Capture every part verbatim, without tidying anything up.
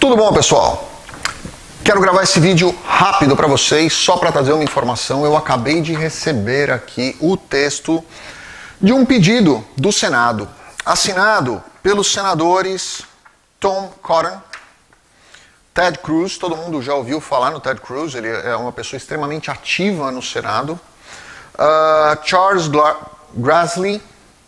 Tudo bom, pessoal? Quero gravar esse vídeo rápido para vocês, só para trazer uma informação. Eu acabei de receber aqui o texto de um pedido do Senado, assinado pelos senadores Tom Cotton, Ted Cruz. Todo mundo já ouviu falar no Ted Cruz, ele é uma pessoa extremamente ativa no Senado. Uh, Charles Grassley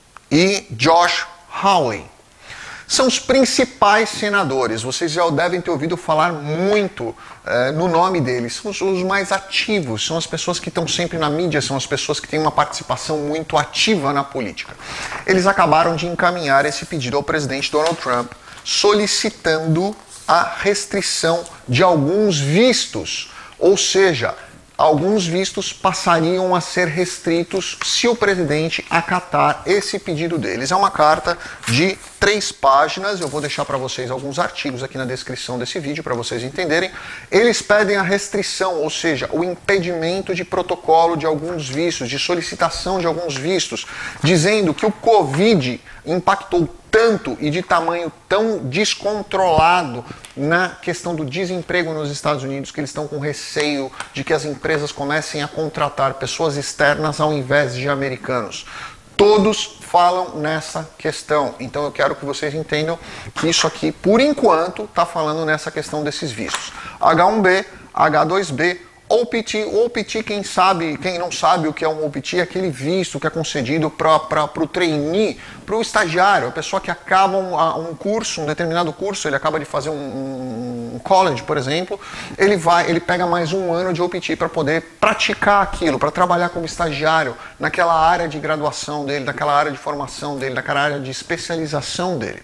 e Josh Hawley. São os principais senadores, vocês já devem ter ouvido falar muito eh, no nome deles, são os, os mais ativos, são as pessoas que estão sempre na mídia, são as pessoas que têm uma participação muito ativa na política. Eles acabaram de encaminhar esse pedido ao presidente Donald Trump, solicitando a restrição de alguns vistos, ou seja, alguns vistos passariam a ser restritos se o presidente acatar esse pedido deles. É uma carta de três páginas, eu vou deixar para vocês alguns artigos aqui na descrição desse vídeo para vocês entenderem. Eles pedem a restrição, ou seja, o impedimento de protocolo de alguns vistos, de solicitação de alguns vistos, dizendo que o Covid impactou tanto e de tamanho tão descontrolado na questão do desemprego nos Estados Unidos que eles estão com receio de que as empresas comecem a contratar pessoas externas ao invés de americanos. Todos falam nessa questão, então eu quero que vocês entendam que isso aqui, por enquanto, está falando nessa questão desses vistos. H um B, H dois B, O P T, o O P T, quem sabe, quem não sabe o que é um O P T, é aquele visto que é concedido para o trainee, para o estagiário, a pessoa que acaba um, um curso, um determinado curso, ele acaba de fazer um, um college, por exemplo, ele vai, ele pega mais um ano de O P T para poder praticar aquilo, para trabalhar como estagiário naquela área de graduação dele, naquela área de formação dele, naquela área de especialização dele.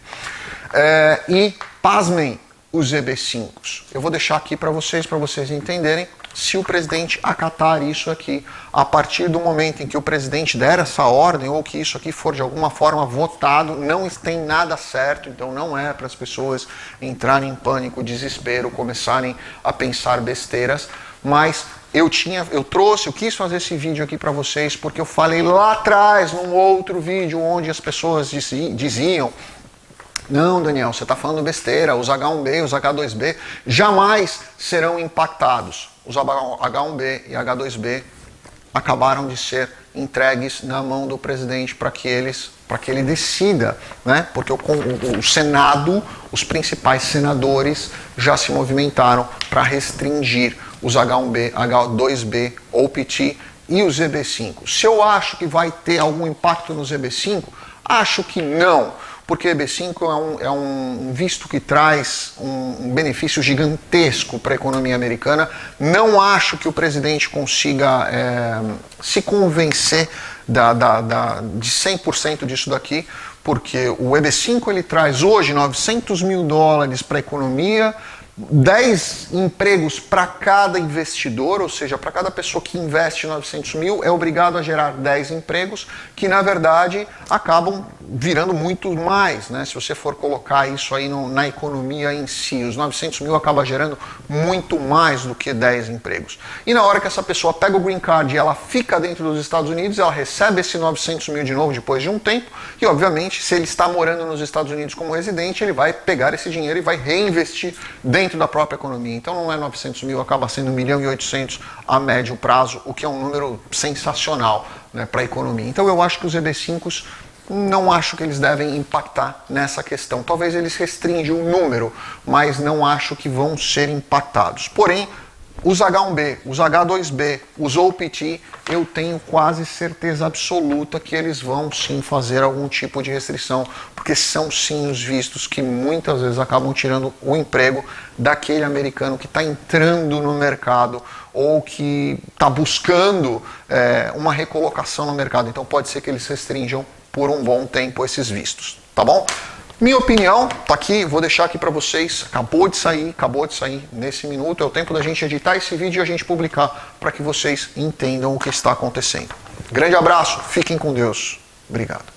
É, e, pasmem, os E B cinco. Eu vou deixar aqui para vocês, para vocês entenderem. Se o presidente acatar isso aqui, a partir do momento em que o presidente der essa ordem, ou que isso aqui for de alguma forma votado, não tem nada certo, então não é para as pessoas entrarem em pânico, desespero, começarem a pensar besteiras, mas eu tinha, eu trouxe, eu quis fazer esse vídeo aqui para vocês, porque eu falei lá atrás, num outro vídeo, onde as pessoas diziam: não, Daniel, você está falando besteira, os H um B, os H dois B jamais serão impactados. Os H um B e H dois B acabaram de ser entregues na mão do presidente para que eles, para que ele decida, né? Porque o, o, o Senado, os principais senadores já se movimentaram para restringir os H um B, H dois B, O P T e os E B cinco. Se eu acho que vai ter algum impacto nos E B cinco, acho que não. Porque E B cinco é um, é um visto que traz um, um benefício gigantesco para a economia americana. Não acho que o presidente consiga é, se convencer da, da, da, de cem por cento disso daqui, porque o E B cinco ele traz hoje novecentos mil dólares para a economia, dez empregos para cada investidor, ou seja, para cada pessoa que investe novecentos mil, é obrigado a gerar dez empregos, que na verdade acabam virando muito mais, né? Se você for colocar isso aí no, na economia em si, os novecentos mil acaba gerando muito mais do que dez empregos. E na hora que essa pessoa pega o green card e ela fica dentro dos Estados Unidos, ela recebe esse novecentos mil de novo depois de um tempo, e obviamente se ele está morando nos Estados Unidos como residente, ele vai pegar esse dinheiro e vai reinvestir dentro dentro da própria economia. Então não é novecentos mil, acaba sendo um milhão e oitocentos a médio prazo, o que é um número sensacional, né, para a economia. Então eu acho que os E B cinco não acho que eles devem impactar nessa questão. Talvez eles restringam o número, mas não acho que vão ser impactados. Porém, os H um B, os H dois B, os O P T, eu tenho quase certeza absoluta que eles vão sim fazer algum tipo de restrição, porque são sim os vistos que muitas vezes acabam tirando o emprego daquele americano que está entrando no mercado ou que está buscando é, uma recolocação no mercado. Então pode ser que eles restringam por um bom tempo esses vistos, tá bom? Minha opinião tá aqui, vou deixar aqui para vocês, acabou de sair, acabou de sair nesse minuto, é o tempo da gente editar esse vídeo e a gente publicar para que vocês entendam o que está acontecendo. Grande abraço, fiquem com Deus, obrigado.